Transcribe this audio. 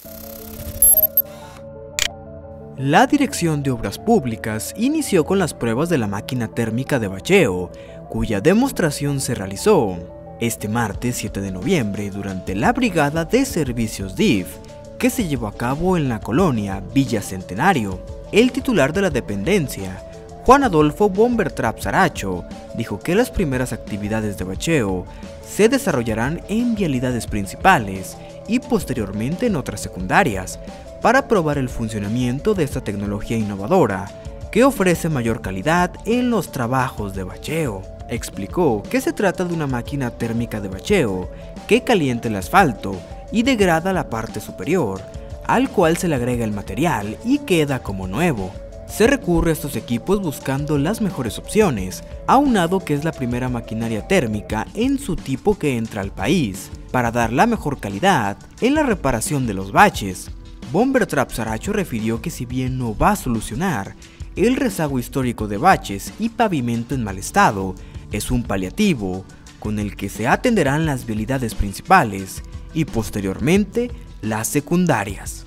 La Dirección de Obras Públicas inició con las pruebas de la máquina térmica de bacheo, cuya demostración se realizó este martes 7 de noviembre durante la Brigada de Servicios DIF, que se llevó a cabo en la colonia Villa Centenario. El titular de la dependencia, Juan Adolfo Bombertrap Saracho, dijo que las primeras actividades de bacheo se desarrollarán en vialidades principales y posteriormente en otras secundarias, para probar el funcionamiento de esta tecnología innovadora que ofrece mayor calidad en los trabajos de bacheo. Explicó que se trata de una máquina térmica de bacheo que calienta el asfalto y degrada la parte superior, al cual se le agrega el material y queda como nuevo. Se recurre a estos equipos buscando las mejores opciones, aunado que es la primera maquinaria térmica en su tipo que entra al país, para dar la mejor calidad en la reparación de los baches. Bombertrap Saracho refirió que si bien no va a solucionar el rezago histórico de baches y pavimento en mal estado, es un paliativo con el que se atenderán las vialidades principales y posteriormente las secundarias.